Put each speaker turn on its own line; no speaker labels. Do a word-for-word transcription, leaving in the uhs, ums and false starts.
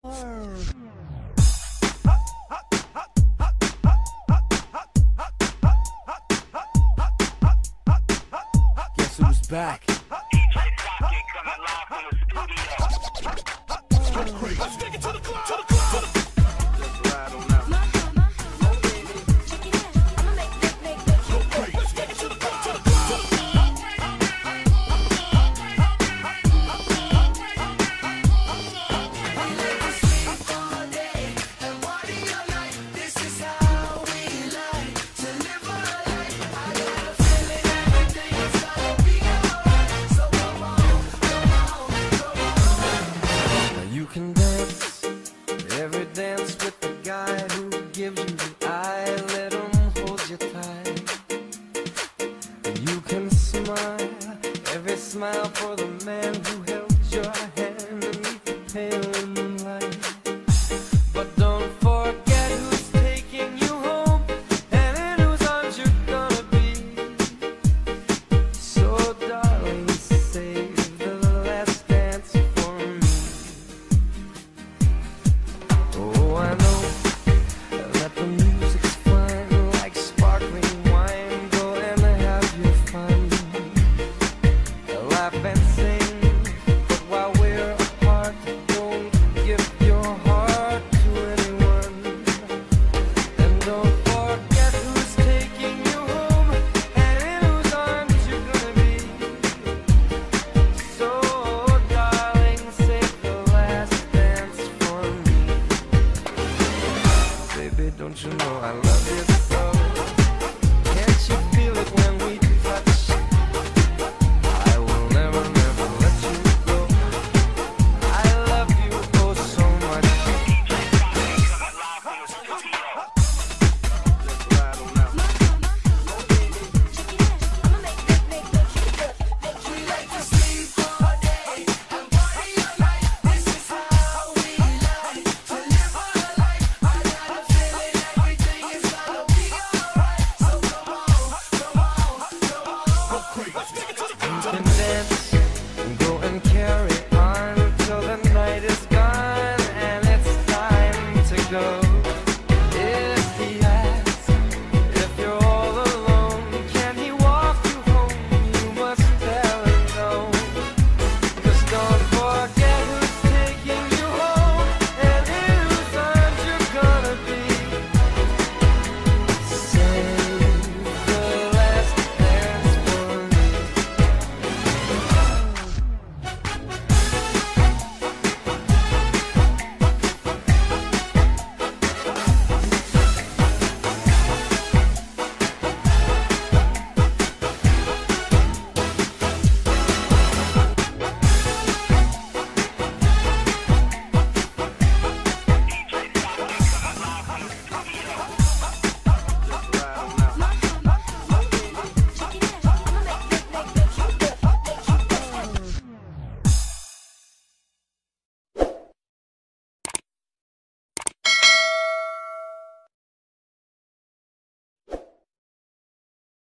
Guess who's back?
D J Pocket coming live from the studio. Let's take it to the club, to the club. Just ride on out. Let's take it to the club, to the club.
We like to sleep all day and party all night. This is how we like to live our life. I got a feeling everything is gonna be alright. So come on, come on, come on.
Now you can dance, every dance with the guy who gives you the eye. Let him hold you tight. And you can smile, every smile for the man who held your hand beneath the pale moonlight. But don't forget who's taking you home and in whose arms you're gonna be. So darling, save the last dance for me. Oh, I know that the music's fine, like sparkling wine. Go and have your fun, laugh and sing. But while we're apart, don't give your heart to anyone. And don't forget who's taking you home and in whose arms you're gonna be. So darling, save the last dance for me. Baby, don't you know I love you so? Can't you feel it when we touch? I will never, never let you go. I love you oh so much.
D J Pocket coming live from the studio. Just ride on out.
We like to sleep all day and party all night. This is how we like to live our life. I got a feeling everything is gonna be alright. So come on, come on, come on.
Let's take it to the club.
You can dance and go and carry on till the night is gone and it's time to go.